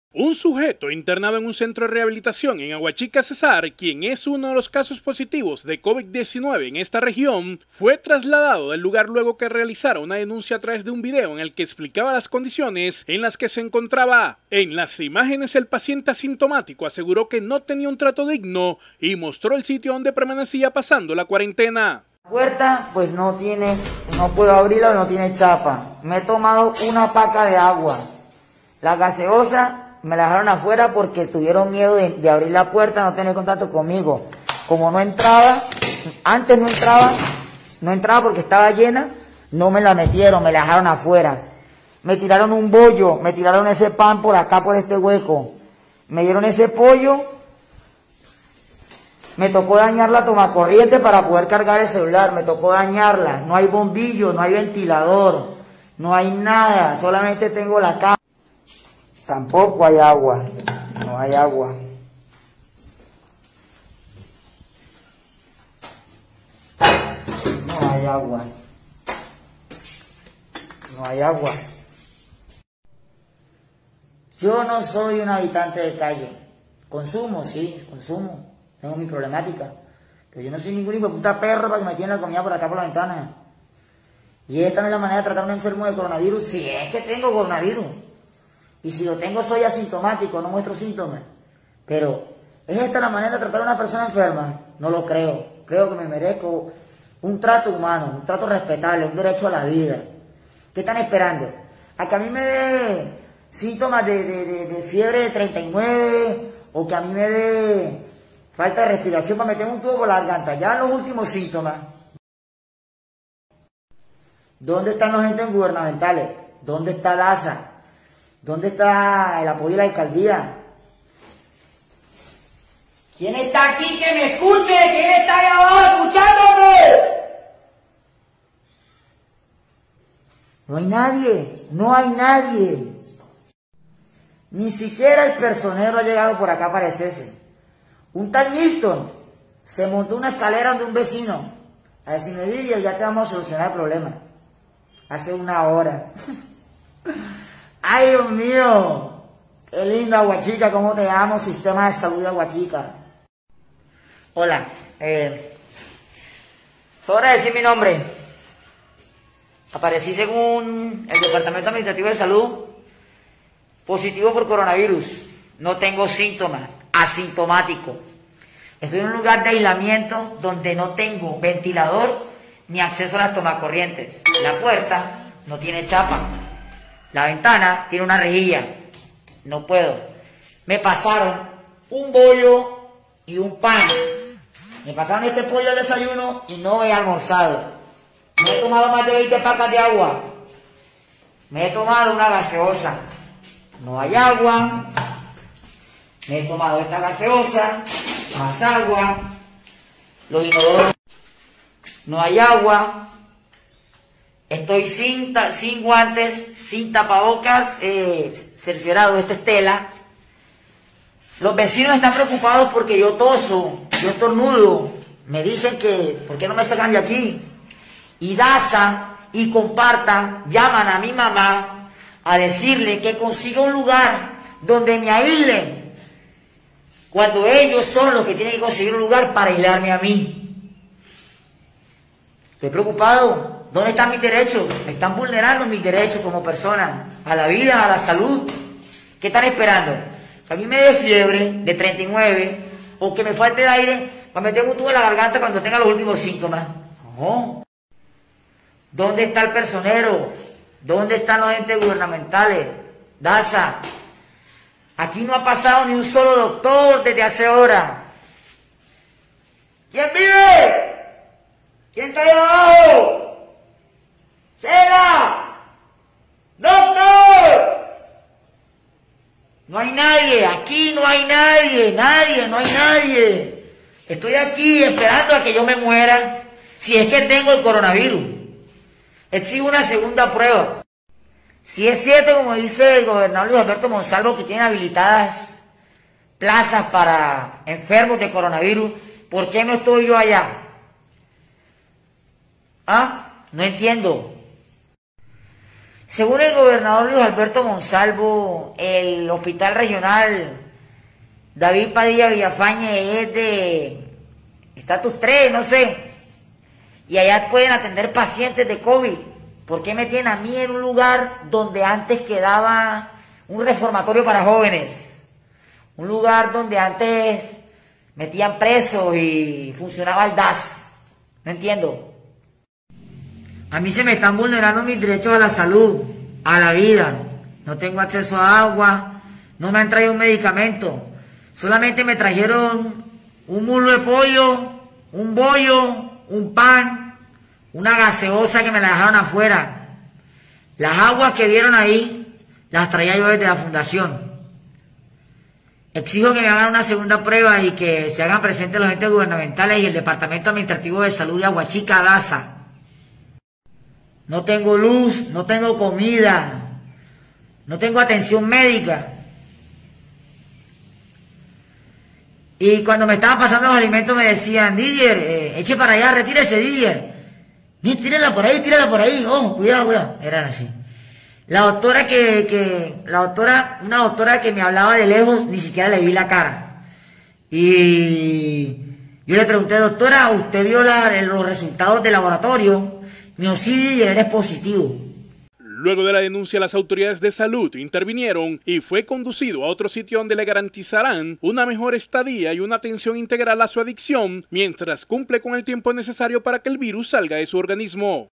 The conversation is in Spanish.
Un sujeto internado en un centro de rehabilitación en Aguachica, Cesar, quien es uno de los casos positivos de COVID-19 en esta región, fue trasladado del lugar luego que realizara una denuncia a través de un video en el que explicaba las condiciones en las que se encontraba. En las imágenes, el paciente asintomático aseguró que no tenía un trato digno y mostró el sitio donde permanecía pasando la cuarentena. La puerta pues no puedo abrirla, no tiene chapa. Me he tomado una paca de agua. La gaseosa me la dejaron afuera porque tuvieron miedo de abrir la puerta, no tener contacto conmigo. Como no entraba, antes no entraba porque estaba llena, no me la metieron, me la dejaron afuera. Me tiraron un bollo, me tiraron ese pan por acá, por este hueco. Me dieron ese pollo, me tocó dañar la tomacorriente para poder cargar el celular, me tocó dañarla. No hay bombillo, no hay ventilador, no hay nada, solamente tengo la cama. Tampoco hay agua, no hay agua. No hay agua. No hay agua. Yo no soy un habitante de calle. Consumo, sí, consumo. Tengo mi problemática. Pero yo no soy ningún hijo de puta perro para que me tiren la comida por acá por la ventana. Y esta no es la manera de tratar a un enfermo de coronavirus, si es que tengo coronavirus. Y si lo tengo soy asintomático, no muestro síntomas. Pero, ¿es esta la manera de tratar a una persona enferma? No lo creo. Creo que me merezco un trato humano, un trato respetable, un derecho a la vida. ¿Qué están esperando? ¿A que a mí me dé síntomas de fiebre de 39? ¿O que a mí me dé falta de respiración para meter un tubo por la garganta? Ya los últimos síntomas. ¿Dónde están los entes gubernamentales? ¿Dónde está DASA? ¿Dónde está el apoyo de la alcaldía? ¿Quién está aquí que me escuche? ¿Quién está ahí abajo escuchándome? No hay nadie, no hay nadie. Ni siquiera el personero ha llegado por acá a aparecerse. Un tal Milton se montó una escalera de un vecino. A ver si me dice, ya te vamos a solucionar el problema. Hace una hora. ¡Ay, Dios mío! ¡Qué lindo, Aguachica! ¿Cómo te llamo? Sistema de Salud de Aguachica. Hola. Sobra decir mi nombre. Aparecí según el Departamento Administrativo de Salud positivo por coronavirus. No tengo síntomas. Asintomático. Estoy en un lugar de aislamiento donde no tengo ventilador ni acceso a las tomacorrientes. La puerta no tiene chapa. La ventana tiene una rejilla. No puedo. Me pasaron un bollo y un pan. Me pasaron este pollo al desayuno y no he almorzado. Me he tomado más de 20 pacas de agua. Me he tomado una gaseosa. No hay agua. Me he tomado esta gaseosa. Más agua. Los inodoros. No hay agua. Estoy sin guantes, sin tapabocas, cerciorado, esta es tela. Los vecinos están preocupados porque yo toso, yo estornudo. Me dicen que, ¿por qué no me sacan de aquí? Y DASA y Compartan llaman a mi mamá a decirle que consiga un lugar donde me aíslen, cuando ellos son los que tienen que conseguir un lugar para aislarme a mí. Estoy preocupado. ¿Dónde están mis derechos? Me están vulnerando mis derechos como persona, a la vida, a la salud. ¿Qué están esperando? Que a mí me dé fiebre de 39 o que me falte aire para meterme un tubo en la garganta cuando tenga los últimos síntomas. No. ¿Dónde está el personero? ¿Dónde están los entes gubernamentales? DASA. Aquí no ha pasado ni un solo doctor desde hace horas. ¿Quién vive? ¿Quién está ahí abajo? ¡Cela! ¡Doctor! No hay nadie, aquí no hay nadie, no hay nadie. Estoy aquí esperando a que yo me muera, si es que tengo el coronavirus. Exijo una segunda prueba. Si es cierto, como dice el gobernador Luis Alberto Monsalvo, que tiene habilitadas plazas para enfermos de coronavirus, ¿por qué no estoy yo allá? ¿Ah? No entiendo. Según el gobernador Luis Alberto Monsalvo, el hospital regional David Padilla Villafañe es de estatus 3, no sé, y allá pueden atender pacientes de COVID. ¿Por qué me tienen a mí en un lugar donde antes quedaba un reformatorio para jóvenes? Un lugar donde antes metían presos y funcionaba el DAS. No entiendo. A mí se me están vulnerando mis derechos a la salud, a la vida. No tengo acceso a agua, no me han traído un medicamento. Solamente me trajeron un muslo de pollo, un bollo, un pan, una gaseosa que me la dejaron afuera. Las aguas que vieron ahí, las traía yo desde la fundación. Exijo que me hagan una segunda prueba y que se hagan presentes los entes gubernamentales y el Departamento Administrativo de Salud de Aguachica, Daza. No tengo luz, no tengo comida, no tengo atención médica. Y cuando me estaban pasando los alimentos me decían, Didier, eche para allá, retírese, Didier. Tírala por ahí, ojo, cuidado. Eran así. La doctora una doctora que me hablaba de lejos, ni siquiera le vi la cara. Y yo le pregunté, doctora, ¿usted vio los resultados del laboratorio? Me dijo, sí, Didier, eres positivo. Luego de la denuncia, las autoridades de salud intervinieron y fue conducido a otro sitio donde le garantizarán una mejor estadía y una atención integral a su adicción, mientras cumple con el tiempo necesario para que el virus salga de su organismo.